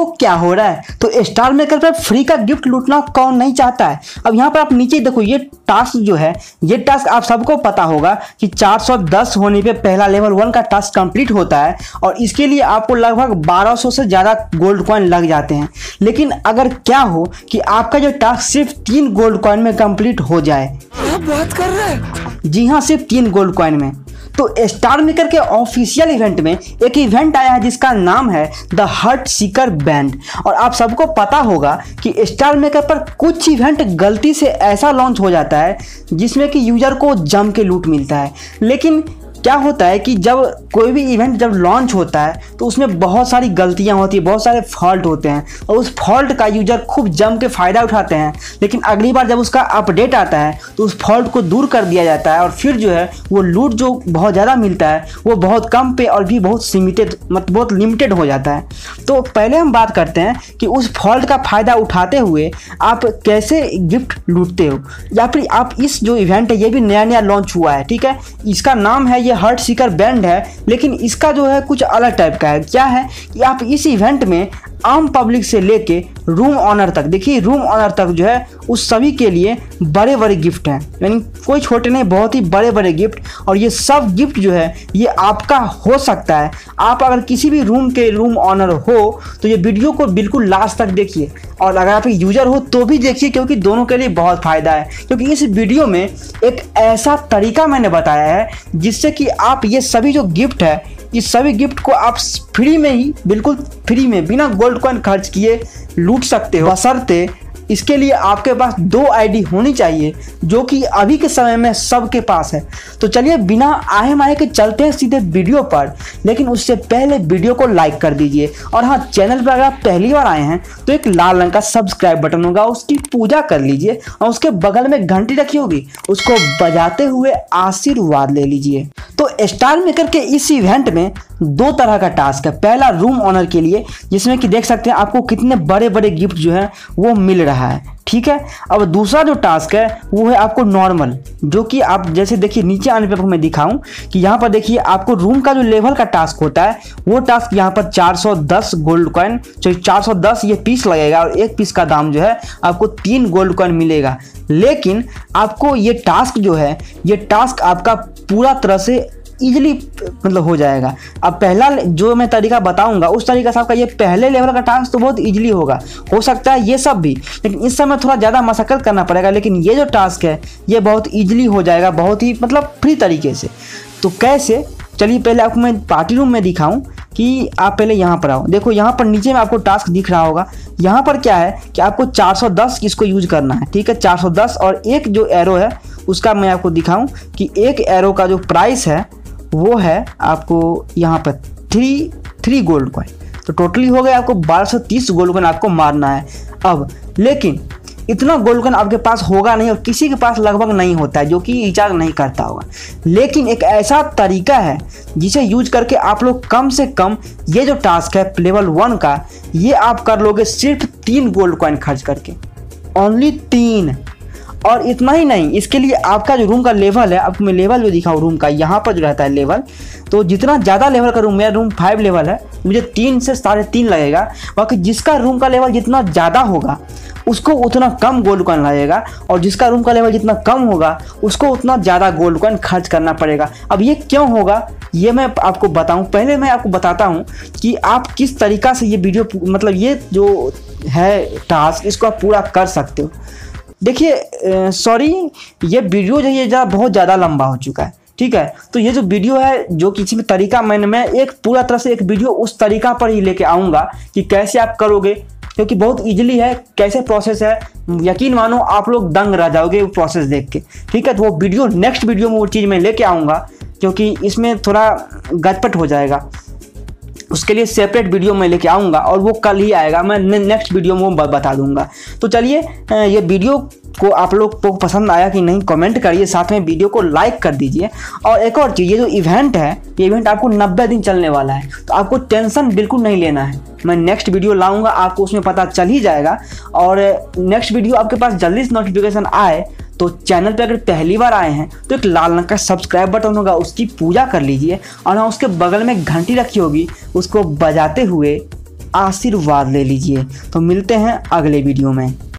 क्या हो रहा है? तो स्टार मेकर पर फ्री का गिफ्ट लूटना कौन नहीं चाहता है। अब यहाँ पर आप नीचे देखो, ये टास्क जो है, ये टास्क आप सबको पता होगा कि 410 होने पे पहला लेवल 1 का टास्क कंप्लीट होता है और इसके लिए आपको लगभग 1200 से ज़्यादा गोल्ड कॉइन लग जाते हैं। लेकिन अगर क्या हो कि आपका जो टास्क सिर्फ 3 गोल्ड कॉइन में कंप्लीट हो जाए। बात कर रहे हैं? जी हाँ, सिर्फ 3 गोल्ड कॉइन में। तो स्टार मेकर के ऑफिशियल इवेंट में एक इवेंट आया है जिसका नाम है द हार्ट सीकर बैंड। और आप सबको पता होगा कि स्टार मेकर पर कुछ इवेंट गलती से ऐसा लॉन्च हो जाता है जिसमें कि यूजर को जम के लूट मिलता है। लेकिन क्या होता है कि जब कोई भी इवेंट जब लॉन्च होता है तो उसमें बहुत सारी गलतियां होती है, बहुत सारे फॉल्ट होते हैं और उस फॉल्ट का यूजर खूब जम के फ़ायदा उठाते हैं। लेकिन अगली बार जब उसका अपडेट आता है तो उस फॉल्ट को दूर कर दिया जाता है और फिर जो है वो लूट जो बहुत ज़्यादा मिलता है वो बहुत कम पे और भी बहुत सीमिटेड, मतलब बहुत लिमिटेड हो जाता है। तो पहले हम बात करते हैं कि उस फॉल्ट का फ़ायदा उठाते हुए आप कैसे गिफ्ट लूटते हो, या फिर आप इस जो इवेंट है ये भी नया लॉन्च हुआ है, ठीक है। इसका नाम है हार्ट सीकर बैंड है, लेकिन इसका जो है कुछ अलग टाइप का है। क्या है कि आप इस इवेंट में आम पब्लिक से लेके रूम ऑनर तक, देखिए रूम ऑनर तक जो है उस सभी के लिए बड़े बड़े गिफ्ट हैं, यानी कोई छोटे नहीं, बहुत ही बड़े बड़े गिफ्ट। और ये सब गिफ्ट जो है ये आपका हो सकता है। आप अगर किसी भी रूम के रूम ऑनर हो तो ये वीडियो को बिल्कुल लास्ट तक देखिए, और अगर आप यूजर हो तो भी देखिए, क्योंकि दोनों के लिए बहुत फ़ायदा है। क्योंकि इस वीडियो में एक ऐसा तरीका मैंने बताया है जिससे कि आप ये सभी जो गिफ्ट है, इस सभी गिफ्ट को आप फ्री में ही, बिल्कुल फ्री में, बिना गोल्ड कॉइन खर्च किए लूट सकते हो। बशर्ते इसके लिए आपके पास 2 आईडी होनी चाहिए, जो कि अभी के समय में सबके पास है। तो चलिए बिना आए माए के चलते हैं सीधे वीडियो पर, लेकिन उससे पहले वीडियो को लाइक कर दीजिए। और हाँ, चैनल पर अगर आप पहली बार आए हैं तो एक लाल रंग का सब्सक्राइब बटन होगा, उसकी पूजा कर लीजिए और उसके बगल में घंटी रखी होगी, उसको बजाते हुए आशीर्वाद ले लीजिए। तो स्टार मेकर के इस इवेंट में 2 तरह का टास्क है। पहला रूम ऑनर के लिए, जिसमें कि देख सकते हैं आपको कितने बड़े बड़े गिफ्ट जो है वो मिल रहा है, ठीक है। अब दूसरा जो टास्क है वो है आपको नॉर्मल, जो कि आप जैसे देखिए नीचे आने पर मैं दिखाऊं कि यहाँ पर देखिए आपको रूम का जो लेवल का टास्क होता है वो टास्क यहाँ पर 410 गोल्ड कॉइन, 410 ये पीस लगेगा और एक पीस का दाम जो है आपको 3 गोल्ड कॉइन मिलेगा। लेकिन आपको ये टास्क जो है, ये टास्क आपका पूरा तरह से इजीली मतलब हो जाएगा। अब पहला जो मैं तरीका बताऊंगा उस तरीका से आपका ये पहले लेवल का टास्क तो बहुत इजीली होगा, हो सकता है ये सब भी, लेकिन इस समय थोड़ा ज़्यादा मशक्कत करना पड़ेगा। लेकिन ये जो टास्क है ये बहुत इजीली हो जाएगा, बहुत ही मतलब फ्री तरीके से। तो कैसे, चलिए पहले आपको मैं पार्टी रूम में दिखाऊं कि आप पहले यहाँ पर आओ। देखो यहाँ पर नीचे में आपको टास्क दिख रहा होगा। यहाँ पर क्या है कि आपको 410 इसको यूज करना है, ठीक है। 410 और एक जो एरो है उसका मैं आपको दिखाऊं कि एक एरो का जो प्राइस है वो है आपको यहाँ पर 3 गोल्ड कॉइन। तो टोटली हो गया आपको 1230 गोल्ड कॉइन आपको मारना है। अब लेकिन इतना गोल्ड कॉइन आपके पास होगा नहीं और किसी के पास लगभग नहीं होता है जो कि रिचार्ज नहीं करता होगा। लेकिन एक ऐसा तरीका है जिसे यूज करके आप लोग कम से कम ये जो टास्क है लेवल 1 का, ये आप कर लोगे सिर्फ 3 गोल्ड कॉइन खर्च करके, ओनली 3। और इतना ही नहीं, इसके लिए आपका जो रूम का लेवल है, आपको मैं लेवल जो दिखाऊँ रूम का, यहाँ पर जो रहता है लेवल, तो जितना ज़्यादा लेवल का रूम, मेरा रूम 5 लेवल है, मुझे 3 से 3.5 लगेगा। बाकी जिसका रूम का लेवल जितना ज़्यादा होगा उसको उतना कम गोल्ड कॉइन लगेगा, और जिसका रूम का लेवल जितना कम होगा उसको उतना ज़्यादा गोल्ड कॉइन खर्च करना पड़ेगा। अब ये क्यों होगा ये मैं आपको बताऊँ। पहले मैं आपको बताता हूँ कि आप किस तरीक़ा से ये वीडियो, मतलब ये जो है टास्क, इसको आप पूरा कर सकते हो। देखिए सॉरी, ये वीडियो जो है बहुत ज़्यादा लंबा हो चुका है, ठीक है। तो ये जो वीडियो है, जो किसी भी तरीका मैं एक पूरा तरह से एक वीडियो उस तरीका पर ही लेके आऊँगा कि कैसे आप करोगे, क्योंकि बहुत इजीली है, कैसे प्रोसेस है, यकीन मानो आप लोग दंग रह जाओगे वो प्रोसेस देख के, ठीक है। तो वो वीडियो नेक्स्ट वीडियो में वो चीज़ मैं लेके आऊँगा, क्योंकि इसमें थोड़ा गचपट हो जाएगा। उसके लिए सेपरेट वीडियो मैं लेके आऊँगा और वो कल ही आएगा, मैं नेक्स्ट वीडियो में वो बता दूंगा। तो चलिए ये वीडियो को आप लोग को पसंद आया कि नहीं कमेंट करिए, साथ में वीडियो को लाइक कर दीजिए। और एक और चीज़, ये जो इवेंट है, ये इवेंट आपको 90 दिन चलने वाला है, तो आपको टेंशन बिल्कुल नहीं लेना है। मैं नेक्स्ट वीडियो लाऊंगा, आपको उसमें पता चल ही जाएगा। और नेक्स्ट वीडियो आपके पास जल्दी से नोटिफिकेशन आए तो चैनल पे अगर पहली बार आए हैं तो एक लाल रंग का सब्सक्राइब बटन होगा, उसकी पूजा कर लीजिए। और हाँ, उसके बगल में घंटी रखी होगी, उसको बजाते हुए आशीर्वाद ले लीजिए। तो मिलते हैं अगले वीडियो में।